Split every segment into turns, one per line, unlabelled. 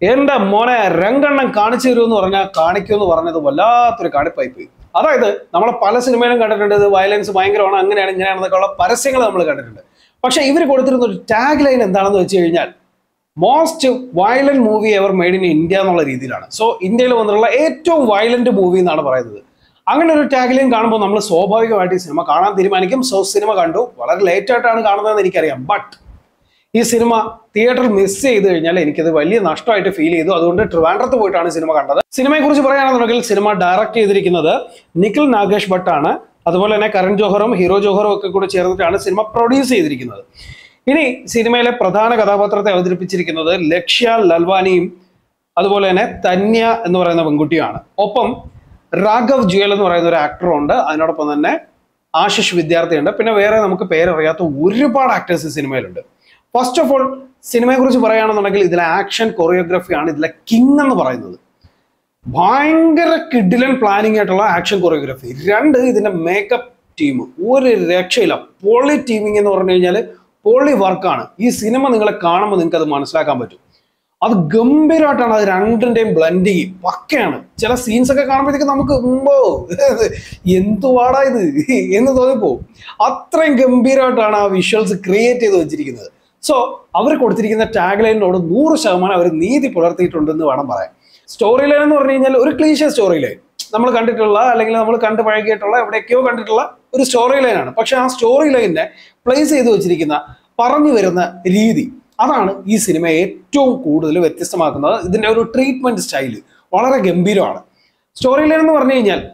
എന്റെ മോനെ രംഗണ്ണം കാണിച്ചു തരുമെന്ന് പറഞ്ഞാൽ കാണിക്കുമെന്ന് പറഞ്ഞത് വല്ലാത്തൊരു കാണിപ്പായി പോയി. അതായത് നമ്മൾ പല സിനിമയിലും കണ്ടിട്ടുണ്ട്, ഇത് വയലൻസ് ഭയങ്കരമാണ്, അങ്ങനെയാണ് ഇങ്ങനെയാണെന്നൊക്കെ ഉള്ള പരസ്യങ്ങൾ നമ്മൾ കണ്ടിട്ടുണ്ട്. പക്ഷെ ഇവർ കൊടുത്തിരുന്ന ഒരു ടാഗ് ലൈൻ എന്താണെന്ന് വെച്ച് കഴിഞ്ഞാൽ most violent movie ever made in India എന്നുള്ള രീതിയിലാണ്. സോ ഇന്ത്യയിൽ വന്നിട്ടുള്ള ഏറ്റവും വയലന്റ് മൂവി എന്നാണ് പറയുന്നത്. അങ്ങനെ ഒരു ടാഗ് ലൈൻ കാണുമ്പോൾ നമ്മൾ സ്വാഭാവികമായിട്ട് ഈ സിനിമ കാണാൻ തീരുമാനിക്കും. സോ സിനിമ കണ്ടു, വളരെ ലേറ്റ് ആയിട്ടാണ് കാണുന്നതെന്ന് എനിക്കറിയാം. ബട്ട് ഈ സിനിമ തിയേറ്ററിൽ മിസ് ചെയ്ത് കഴിഞ്ഞാൽ എനിക്കത് വലിയ നഷ്ടമായിട്ട് ഫീൽ ചെയ്തു. അതുകൊണ്ട് ട്രിവാൻഡ്രത്ത് പോയിട്ടാണ് സിനിമ കണ്ടത്. സിനിമയെ കുറിച്ച് പറയുകയാണെന്നുണ്ടെങ്കിൽ സിനിമ ഡയറക്ട് ചെയ്തിരിക്കുന്നത് നിഖിൽ നാഗേഷ് ഭട്ടാണ്. അതുപോലെ തന്നെ കരൺ ജോഹറും ഹീറോ ജോഹറും ഒക്കെ കൂടെ ചേർന്നിട്ടാണ് സിനിമ പ്രൊഡ്യൂസ് ചെയ്തിരിക്കുന്നത്. ഇനി സിനിമയിലെ പ്രധാന കഥാപാത്രത്തെ അവതരിപ്പിച്ചിരിക്കുന്നത് ലക്ഷ്യ ലൽവാനിയും അതുപോലെ തന്നെ തന്യ എന്ന് പറയുന്ന പെൺകുട്ടിയാണ്. ഒപ്പം രാഘവ് ജുവൽ എന്ന് പറയുന്ന ഒരു ആക്ടറും ഉണ്ട്. അതിനോടൊപ്പം തന്നെ ആശിഷ് വിദ്യാർത്ഥിയുണ്ട്. പിന്നെ വേറെ നമുക്ക് പേരറിയാത്ത ഒരുപാട് ആക്ടേഴ്സ് ഈ സിനിമയിലുണ്ട്. ഫസ്റ്റ് ഓഫ് ഓൾ സിനിമയെ കുറിച്ച് പറയുകയാണെന്നുണ്ടെങ്കിൽ ഇതിലെ ആക്ഷൻ കൊറിയോഗ്രാഫിയാണ് ഇതിലെ കിങ് എന്ന് പറയുന്നത്. ഭയങ്കര കിഡിലൻ പ്ലാനിങ് ആയിട്ടുള്ള ആക്ഷൻ കൊറിയോഗ്രാഫി. രണ്ട്, ഇതിന്റെ മേക്കപ്പ് ടീം ഒരു രക്ഷയില്ല. പൊളി ടീമിങ് എന്ന് പറഞ്ഞു കഴിഞ്ഞാൽ പൊളി വർക്കാണ്. ഈ സിനിമ നിങ്ങളെ കാണുമ്പോൾ നിങ്ങൾക്ക് അത് മനസ്സിലാക്കാൻ പറ്റും. അത് ഗംഭീരമായിട്ടാണ്. അത് രണ്ടിന്റെയും ബ്ലെൻഡിങ് പക്കയാണ്. ചില സീൻസ് ഒക്കെ കാണുമ്പോഴത്തേക്ക് നമുക്ക് മുമ്പോ എന്തുവാടാ ഇത് എന്ന് തോന്നിപ്പോവും. അത്രയും ഗംഭീരമായിട്ടാണ് ആ വിഷ്വൽസ് ക്രിയേറ്റ് ചെയ്ത് വെച്ചിരിക്കുന്നത്. സോ അവർ കൊടുത്തിരിക്കുന്ന ടാഗ് ലൈനിനോട് 100% അവർ നീതി പുലർത്തിയിട്ടുണ്ടെന്ന് വേണം പറയാൻ. സ്റ്റോറി ലൈൻ എന്ന് പറഞ്ഞു കഴിഞ്ഞാൽ ഒരു ക്ലീശ സ്റ്റോറി ലൈൻ, നമ്മൾ കണ്ടിട്ടുള്ള അല്ലെങ്കിൽ നമ്മൾ കണ്ടു പഴകിയിട്ടുള്ള എവിടെയൊക്കെയോ കണ്ടിട്ടുള്ള ഒരു സ്റ്റോറി ലൈനാണ്. പക്ഷെ ആ സ്റ്റോറി ലൈനിനെ പ്ലേസ് ചെയ്ത് വെച്ചിരിക്കുന്ന പറഞ്ഞു വരുന്ന രീതി, അതാണ് ഈ സിനിമയെ ഏറ്റവും കൂടുതൽ വ്യത്യസ്തമാക്കുന്നത്. ഇതിന്റെ ഒരു ട്രീറ്റ്മെന്റ് സ്റ്റൈല് വളരെ ഗംഭീരമാണ്. സ്റ്റോറി ലൈൻ എന്ന് പറഞ്ഞു കഴിഞ്ഞാൽ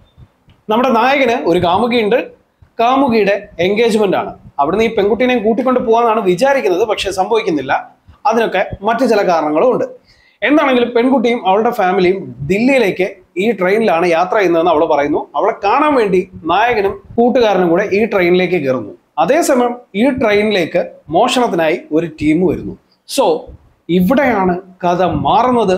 നമ്മുടെ നായകന് ഒരു കാമുകിയുണ്ട്. കാമുകിയുടെ എൻഗേജ്മെന്റ് ആണ്. അവിടുന്ന് ഈ പെൺകുട്ടീനെയും കൂട്ടിക്കൊണ്ട് പോകാന്നാണ് വിചാരിക്കുന്നത്. പക്ഷെ സംഭവിക്കുന്നില്ല. അതിനൊക്കെ മറ്റു ചില കാരണങ്ങളും ഉണ്ട്. എന്താണെങ്കിലും പെൺകുട്ടിയും അവളുടെ ഫാമിലിയും ദില്ലിയിലേക്ക് ഈ ട്രെയിനിലാണ് യാത്ര ചെയ്യുന്നതെന്ന് അവൾ പറയുന്നു. അവളെ കാണാൻ വേണ്ടി നായകനും കൂട്ടുകാരനും കൂടെ ഈ ട്രെയിനിലേക്ക് കയറുന്നു. അതേസമയം ഈ ട്രെയിനിലേക്ക് മോഷണത്തിനായി ഒരു ടീം വരുന്നു. സോ ഇവിടെയാണ് കഥ മാറുന്നത്.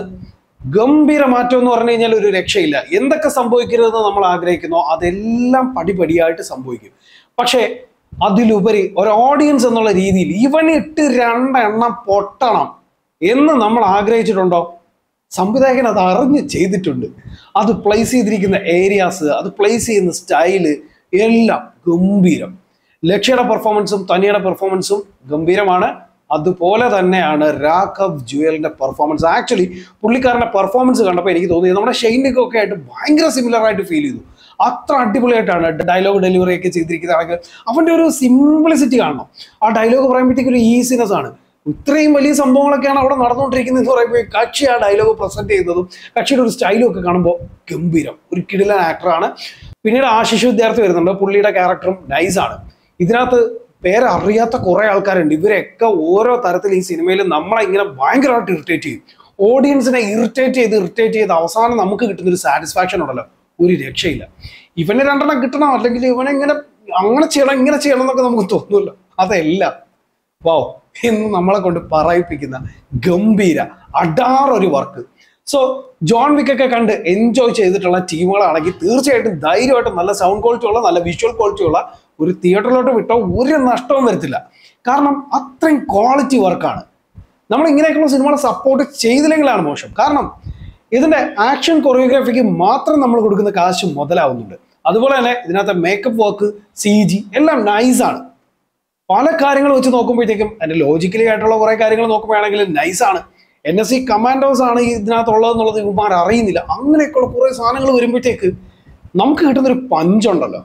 ഗംഭീര മാറ്റം എന്ന് പറഞ്ഞു കഴിഞ്ഞാൽ ഒരു രക്ഷയില്ല. എന്തൊക്കെ സംഭവിക്കരുതെന്ന് നമ്മൾ ആഗ്രഹിക്കുന്നോ അതെല്ലാം പടിപടിയായിട്ട് സംഭവിക്കും. പക്ഷേ അതിലുപരി ഒരു ഓഡിയൻസ് എന്നുള്ള രീതിയിൽ ഇവനിട്ട് 2 എണ്ണം പൊട്ടണം എന്ന് നമ്മൾ ആഗ്രഹിച്ചിട്ടുണ്ടോ? സംവിധായകൻ അത് അറിഞ്ഞ് ചെയ്തിട്ടുണ്ട്. അത് പ്ലേസ് ചെയ്തിരിക്കുന്ന ഏരിയാസ്, അത് പ്ലേസ് ചെയ്യുന്ന സ്റ്റൈല് എല്ലാം ഗംഭീരം. ലക്ഷ്യയുടെ പെർഫോമൻസും തനിയുടെ പെർഫോമൻസും ഗംഭീരമാണ്. അതുപോലെ തന്നെയാണ് രാഘവ് ജുവലിന്റെ പെർഫോമൻസ്. ആക്ച്വലി പുള്ളിക്കാരന്റെ പെർഫോമൻസ് കണ്ടപ്പോൾ എനിക്ക് തോന്നിയത് നമ്മുടെ ഷെയ്നിക്കൊക്കെ ആയിട്ട് ഭയങ്കര സിമിലർ ആയിട്ട് ഫീൽ ചെയ്തു. അത്ര അടിപൊളിയായിട്ടാണ് ഡയലോഗ് ഡെലിവറി ഒക്കെ ചെയ്തിരിക്കുന്നതാണെങ്കിൽ അവന്റെ ഒരു സിംപ്ലിസിറ്റി കാണണം. ആ ഡയലോഗ് പറയുമ്പോഴത്തേക്ക് ഒരു ഈസിനെസ് ആണ്. ഇത്രയും വലിയ സംഭവങ്ങളൊക്കെയാണ് അവിടെ നടന്നുകൊണ്ടിരിക്കുന്നത് എന്ന് പറയുമ്പോൾ കക്ഷി ആ ഡയലോഗ് പ്രസന്റ് ചെയ്യുന്നതും കക്ഷിയുടെ ഒരു സ്റ്റൈലും ഒക്കെ കാണുമ്പോൾ ഗംഭീരം. ഒരു കിടിലൻ ആക്ടറാണ്. പിന്നീട് ആശിഷ് വിദ്യാർത്ഥി വരുന്നുണ്ട്. പുള്ളിയുടെ ക്യാരക്ടറും നൈസാണ്. ഇതിനകത്ത് പേരറിയാത്ത കുറെ ആൾക്കാരുണ്ട്. ഇവരൊക്കെ ഓരോ തരത്തിൽ ഈ സിനിമയിൽ നമ്മളെ ഇങ്ങനെ ഭയങ്കരമായിട്ട് ഇറിറ്റേറ്റ് ചെയ്യും. ഓഡിയൻസിനെ ഇറിറ്റേറ്റ് ചെയ്ത് അവസാനം നമുക്ക് കിട്ടുന്ന ഒരു സാറ്റിസ്ഫാക്ഷൻ ഉണ്ടല്ലോ, ഒരു രക്ഷയില്ല. ഇവന് 2 എണ്ണം കിട്ടണം, അല്ലെങ്കിൽ ഇവനെ ഇങ്ങനെ അങ്ങനെ ചെയ്യണം ഇങ്ങനെ ചെയ്യണം എന്നൊക്കെ നമുക്ക് തോന്നുമല്ലോ. അതെല്ലാം വാവ് എന്ന് നമ്മളെ കൊണ്ട് പറയിപ്പിക്കുന്ന ഗംഭീര അടാറൊരു വർക്ക്. സോ ജോൺ വിക്കൊക്കെ കണ്ട് എൻജോയ് ചെയ്തിട്ടുള്ള ടീമുകളാണെങ്കിൽ തീർച്ചയായിട്ടും ധൈര്യമായിട്ടും നല്ല സൗണ്ട് ക്വാളിറ്റി ഉള്ള നല്ല വിഷ്വൽ ക്വാളിറ്റി ഉള്ള ഒരു തിയേറ്ററിലോട്ട് വിട്ടോ ഒരു നഷ്ടവും വരത്തില്ല. കാരണം അത്രയും ക്വാളിറ്റി വർക്കാണ്. നമ്മൾ ഇങ്ങനെയൊക്കെയുള്ള സിനിമകളെ സപ്പോർട്ട് ചെയ്തില്ലെങ്കിലാണ് മോശം. കാരണം ഇതിന്റെ ആക്ഷൻ കൊറിയോഗ്രാഫിക്ക് മാത്രം നമ്മൾ കൊടുക്കുന്ന കാശ് മുതലാവുന്നുണ്ട്. അതുപോലെ തന്നെ ഇതിനകത്തെ മേക്കപ്പ് വർക്ക്, CG എല്ലാം നൈസാണ്. പല കാര്യങ്ങൾ വെച്ച് നോക്കുമ്പോഴത്തേക്കും അതിന്റെ ലോജിക്കലി ആയിട്ടുള്ള കുറെ കാര്യങ്ങൾ നോക്കുമ്പോഴാണെങ്കിൽ നൈസാണ്. NSC കമാൻഡോസ് ആണ് ഇതിനകത്തുള്ളതെന്നുള്ളത് ഇവന്മാർ അറിയുന്നില്ല. അങ്ങനെയൊക്കെയുള്ള കുറെ സാധനങ്ങൾ വരുമ്പോഴത്തേക്ക് നമുക്ക് കിട്ടുന്നൊരു പഞ്ചുണ്ടല്ലോ,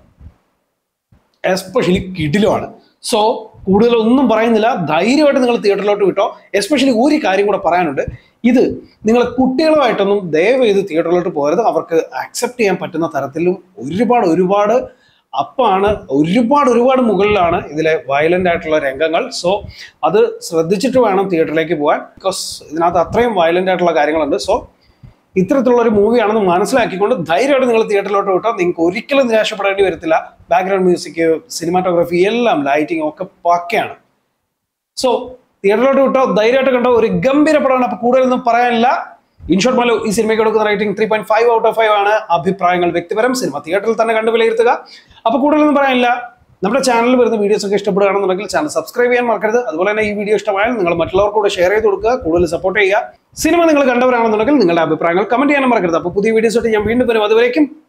എസ്പെഷ്യലി കിടിലുമാണ്. സോ കൂടുതലൊന്നും പറയുന്നില്ല, ധൈര്യമായിട്ട് നിങ്ങൾ തിയേറ്ററിലോട്ട് വിട്ടോ. എസ്പെഷ്യലി ഒരു കാര്യം കൂടെ പറയാനുണ്ട്. ഇത് നിങ്ങൾ കുട്ടികളുമായിട്ടൊന്നും ദയവ് ചെയ്ത് തിയേറ്ററിലോട്ട് പോകരുത്. അവർക്ക് അക്സെപ്റ്റ് ചെയ്യാൻ പറ്റുന്ന തരത്തിലും ഒരുപാട് അപ്പാണ്, ഒരുപാട് മുകളിലാണ് ഇതിലെ വയലന്റ് ആയിട്ടുള്ള രംഗങ്ങൾ. സോ അത് ശ്രദ്ധിച്ചിട്ട് വേണം തിയേറ്ററിലേക്ക് പോകാൻ. ബിക്കോസ് ഇതിനകത്ത് അത്രയും വയലന്റ് ആയിട്ടുള്ള കാര്യങ്ങളുണ്ട്. സോ ഇത്തരത്തിലുള്ള ഒരു മൂവിയാണെന്ന് മനസ്സിലാക്കിക്കൊണ്ട് ധൈര്യമായിട്ട് നിങ്ങൾ തിയേറ്ററിലോട്ട് വിട്ടാൽ നിങ്ങൾക്ക് ഒരിക്കലും നിരാശപ്പെടേണ്ടി വരത്തില്ല. ബാക്ക്ഗ്രൗണ്ട് മ്യൂസിക്, സിനിമാറ്റോഗ്രാഫി എല്ലാം, ലൈറ്റിംഗ് ഒക്കെ പക്കയാണ്. സോ തിയേറ്ററിലോട്ട് വിട്ടോ, ധൈര്യമായിട്ട് കണ്ടോ, ഒരു ഗംഭീര പടമാണ്. അപ്പൊ കൂടുതലൊന്നും പറയാനില്ല. ഇൻഷോട്ട് മലു ഈ സിനിമയ്ക്ക് കൊടുക്കുന്ന റേറ്റിംഗ് 3.5 ഔട്ട് ഓഫ് 5 ആണ്. അഭിപ്രായങ്ങൾ വ്യക്തിപരം. സിനിമ തിയേറ്ററിൽ തന്നെ കണ്ടു വിലയിരുത്തുക. അപ്പൊ കൂടുതലൊന്നും പറയാനില്ല. നമ്മുടെ ചാനലിൽ വരുന്ന വീഡിയോസ് ഒക്കെ ഇഷ്ടപ്പെടുകയാണെന്നുണ്ടെങ്കിൽ ചാനൽ സബ്സ്ക്രൈബ് ചെയ്യാൻ മറക്കരുത്. അതുപോലെ തന്നെ ഈ വീഡിയോ ഇഷ്ടമായാൽ നിങ്ങൾ മറ്റുള്ളവർക്ക് കൂടെ ഷെയർ ചെയ്ത് കൊടുക്കുക, കൂടുതൽ സപ്പോർട്ട് ചെയ്യുക. സിനിമ നിങ്ങൾ കണ്ടവരാണെന്നുണ്ടെങ്കിൽ നിങ്ങളുടെ അഭിപ്രായങ്ങൾ കമന്റ് ചെയ്യാനും മറക്കരുത്. അപ്പോൾ പുതിയ വീഡിയോസ് ആയിട്ട് ഞാൻ വീണ്ടും വരും. അതുവരേക്കും